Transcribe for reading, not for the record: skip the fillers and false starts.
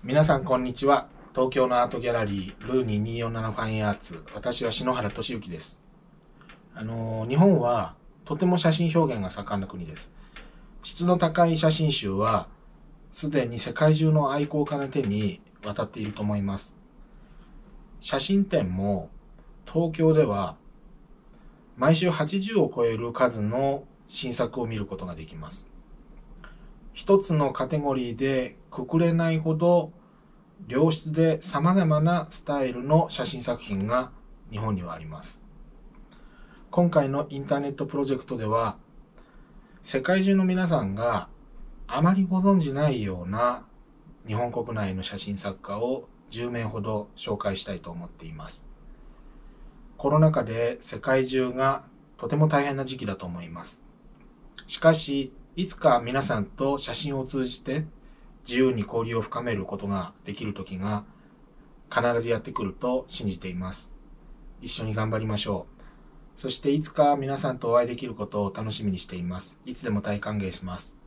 皆さんこんにちは。東京のアートギャラリールーニー247ファインアーツ。私は篠原俊之です。日本はとても写真表現が盛んな国です。質の高い写真集はすでに世界中の愛好家の手に渡っていると思います。写真展も東京では毎週80を超える数の新作を見ることができます。一つのカテゴリーでくくれないほど良質で様々なスタイルの写真作品が日本にはあります。今回のインターネットプロジェクトでは、世界中の皆さんがあまりご存じないような日本国内の写真作家を10名ほど紹介したいと思っています。コロナ禍で世界中がとても大変な時期だと思います。しかし、いつか皆さんと写真を通じて自由に交流を深めることができる時が必ずやってくると信じています。一緒に頑張りましょう。そしていつか皆さんとお会いできることを楽しみにしています。いつでも大歓迎します。